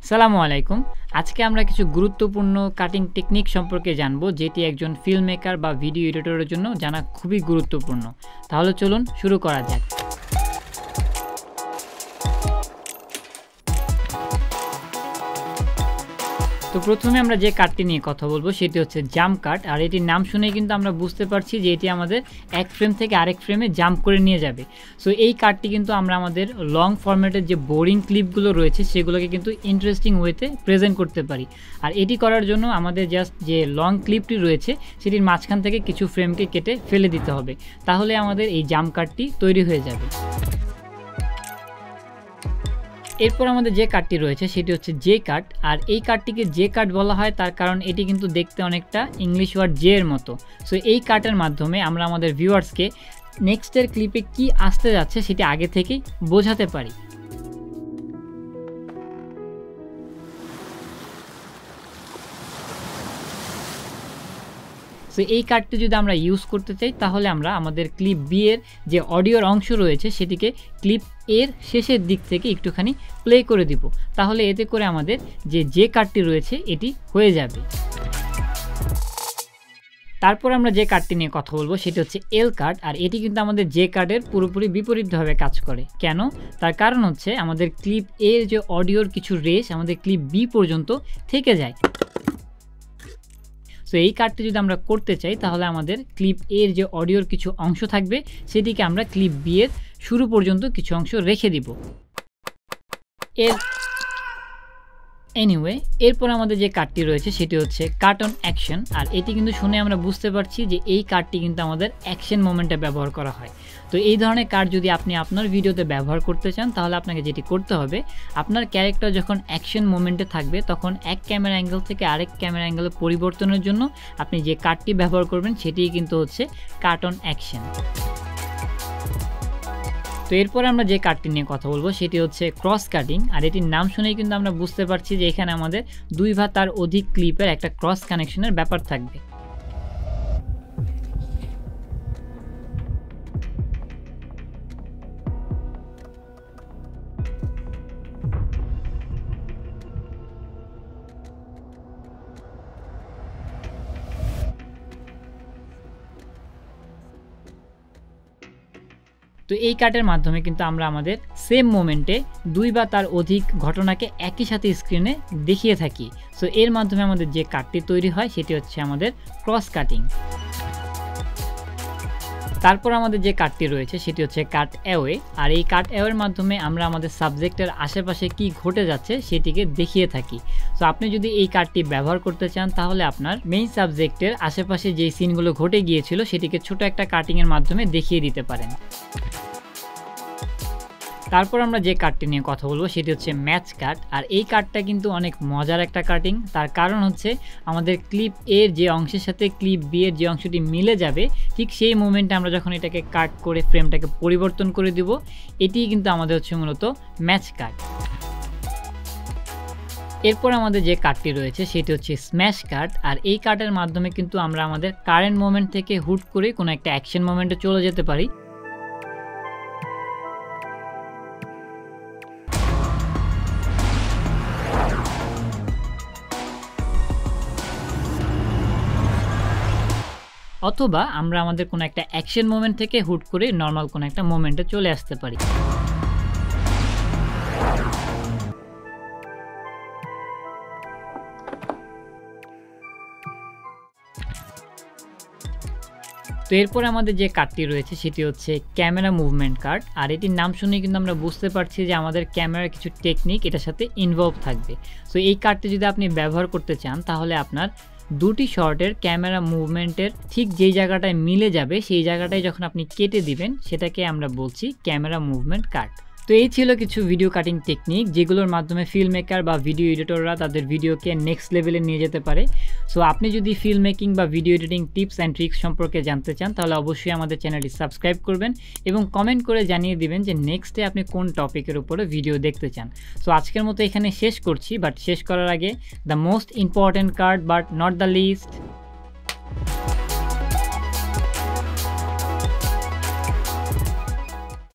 সালামু আলাইকুম। আজকে আমরা কিছু গুরুত্বপূর্ণ কাটিং টেকনিক সম্পর্কে জানবো, যেটি একজন ফিল্ম মেকার বা ভিডিও এডিটরের জন্য জানা খুবই গুরুত্বপূর্ণ। তাহলে চলুন শুরু করা যাক। তো প্রথমে আমরা যে কাটটি নিয়ে কথা বলবো সেটি হচ্ছে জাম্প কাট। আর এটির নাম শুনেই কিন্তু আমরা বুঝতে পারছি যে এটি আমাদের এক ফ্রেম থেকে আরেক ফ্রেমে জাম্প করে নিয়ে যাবে। সো এই কাটটি কিন্তু আমরা আমাদের লং ফরম্যাটের যে বোরিং ক্লিপগুলো রয়েছে সেগুলোকে কিন্তু ইন্টারেস্টিং ওয়েতে প্রেজেন্ট করতে পারি। আর এটি করার জন্য আমাদের জাস্ট যে লং ক্লিপটি রয়েছে সেটির মাঝখান থেকে কিছু ফ্রেমকে কেটে ফেলে দিতে হবে, তাহলে আমাদের এই জাম্প কাটটি তৈরি হয়ে যাবে। এরপর আমাদের যে কাটটি রয়েছে সেটি হচ্ছে জে কাট। আর এই কাটটিকে জে কাট বলা হয় তার কারণ এটি কিন্তু দেখতে অনেকটা ইংলিশ ওয়ার্ড জে এর মতো। সো এই কাটের মাধ্যমে আমরা আমাদের ভিউয়ার্সকে নেক্সটের ক্লিপে কি আসতে যাচ্ছে সেটি আগে থেকেই বোঝাতে পারি। সো এই কার্ডটি যদি আমরা ইউজ করতে চাই তাহলে আমরা আমাদের ক্লিপ বি এর যে অডিওর অংশ রয়েছে সেটিকে ক্লিপ এর শেষের দিক থেকে একটুখানি প্লে করে দিব, তাহলে এতে করে আমাদের যে কার্ডটি রয়েছে এটি হয়ে যাবে। তারপর আমরা যে কার্ডটি নিয়ে কথা বলবো সেটি হচ্ছে এল কার্ড। আর এটি কিন্তু আমাদের জে কার্ডের পুরোপুরি বিপরীতভাবে কাজ করে। কেন? তার কারণ হচ্ছে আমাদের ক্লিপ এর যে অডিওর কিছু রেশ আমাদের ক্লিপ বি পর্যন্ত থেকে যায়। সো এই কার্ডটি যদি আমরা করতে চাই তাহলে আমাদের ক্লিপ এর যে অডিওর কিছু অংশ থাকবে সেটিকে আমরা ক্লিপ বি এর শুরু পর্যন্ত কিছু অংশ রেখে দিব। এরপর আমাদের যে কার্ডটি রয়েছে সেটি হচ্ছে কাট অন অ্যাকশন। আর এটি কিন্তু শুনে আমরা বুঝতে পারছি যে এই কার্ডটি কিন্তু আমাদের অ্যাকশন মোমেন্টে ব্যবহার করা হয়। তো এই ধরনের কার্ড যদি আপনি আপনার ভিডিওতে ব্যবহার করতে চান তাহলে আপনাকে যেটি করতে হবে, আপনার ক্যারেক্টার যখন অ্যাকশন মোমেন্টে থাকবে তখন এক ক্যামেরা অ্যাঙ্গেল থেকে আরেক ক্যামেরা অ্যাঙ্গেলে পরিবর্তনের জন্য আপনি যে কার্ডটি ব্যবহার করবেন সেটিই কিন্তু হচ্ছে কাট অন অ্যাকশন। তো এরপরে আমরা যে কাটটি নিয়ে কথা বলবো সেটি হচ্ছে ক্রস কাটিং। আর এটির নাম শুনেই কিন্তু আমরা বুঝতে পারছি যে এখানে আমাদের দুই বা তার অধিক ক্লিপের একটা ক্রস কানেকশনের ব্যাপার থাকবে। তো এই কাটের মাধ্যমে কিন্তু আমরা আমাদের সেম মোমেন্টে দুই বা তার অধিক ঘটনাকে একই সাথে স্ক্রিনে দেখিয়ে থাকি। সো এর মাধ্যমে আমাদের যে কাটটি তৈরি হয় সেটি হচ্ছে আমাদের ক্রস কাটিং। তারপর আমাদের যে কাটটি রয়েছে সেটি হচ্ছে কাট অ্যাওয়ে। আর এই কাট অ্যাওয়ের মাধ্যমে আমরা আমাদের সাবজেক্টের আশেপাশে কি ঘটে যাচ্ছে সেটিকে দেখিয়ে থাকি। সো আপনি যদি এই কাটটি ব্যবহার করতে চান তাহলে আপনার মেইন সাবজেক্টের আশেপাশে যেই সিনগুলো ঘটে গিয়েছিল সেটিকে ছোট একটা কাটিংয়ের মাধ্যমে দেখিয়ে দিতে পারেন। তারপর আমরা যে কাটটি নিয়ে কথা বলবো সেটি হচ্ছে ম্যাচ কাট। আর এই কাটটা কিন্তু অনেক মজার একটা কাটিং। তার কারণ হচ্ছে আমাদের ক্লিপ এর যে অংশের সাথে ক্লিপ বি এর যে অংশটি মিলে যাবে ঠিক সেই মোমেন্টে আমরা যখন এটাকে কাট করে ফ্রেমটাকে পরিবর্তন করে দিব, এটিই কিন্তু আমাদের হচ্ছে মূলত ম্যাচ কাট। এরপর আমাদের যে কাটটি রয়েছে সেটি হচ্ছে স্ম্যাশ কাট। আর এই কাটের মাধ্যমে কিন্তু আমরা আমাদের কারেন্ট মোমেন্ট থেকে হুট করে কোনো একটা অ্যাকশন মোমেন্টে চলে যেতে পারি। অথবা আমরা আমাদের কোনো একটা অ্যাকশন মোমেন্ট থেকে হুট করে নর্মাল কোনো একটা মোমেন্টে চলে আসতে পারি। তো এরপর আমাদের যে কাটটি রয়েছে সেটি হচ্ছে ক্যামেরা মুভমেন্ট কাট। আর এটির নাম শুনে কিন্তু আমরা বুঝতে পারছি যে আমাদের ক্যামেরার কিছু টেকনিক এটার সাথে ইনভলভ থাকবে। সো এই কাটটি যদি আপনি ব্যবহার করতে চান তাহলে আপনার দুটি শর্টের ক্যামেরা মুভমেন্টের ঠিক যেই জায়গাটায় মিলে যাবে সেই জায়গাটায় যখন আপনি কেটে দিবেন সেটাকে আমরা বলছি ক্যামেরা মুভমেন্ট কাট। তো এই ছিল কিছু ভিডিও কাটিং টেকনিক যেগুলোর মাধ্যমে ফিল্ম মেকার বা ভিডিও এডিটররা তাদের ভিডিওকে নেক্সট লেভেলে নিয়ে যেতে পারে। সো আপনি যদি ফিল্ম মেকিং বা video editing tips and tricks সম্পর্কে জানতে চান তাহলে অবশ্যই আমাদের চ্যানেলটি সাবস্ক্রাইব করবেন এবং কমেন্ট করে জানিয়ে দিবেন যে নেক্সটে আপনি কোন টপিকের উপরে ভিডিও দেখতে চান। সো আজকের মতো এখানে শেষ করছি, বাট শেষ করার আগে the most important card but not the list,